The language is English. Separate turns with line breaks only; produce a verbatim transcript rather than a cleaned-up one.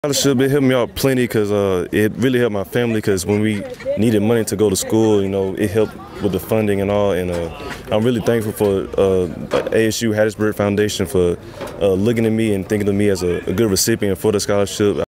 Scholarship, it helped me out plenty because uh, it really helped my family because when we needed money to go to school, you know, it helped with the funding and all. And uh, I'm really thankful for uh, A S U Hattiesburg Foundation for uh, looking at me and thinking of me as a, a good recipient for the scholarship.